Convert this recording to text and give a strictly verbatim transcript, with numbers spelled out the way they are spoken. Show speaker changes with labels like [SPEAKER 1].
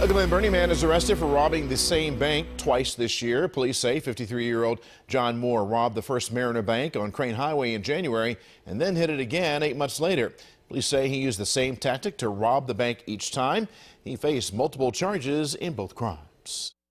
[SPEAKER 1] A Glen Burnie man is arrested for robbing the same bank twice this year. Police say fifty-three-year-old John Moore robbed the First Mariner Bank on Crane Highway in January and then hit it again eight months later. Police say he used the same tactic to rob the bank each time. He faced multiple charges in both crimes.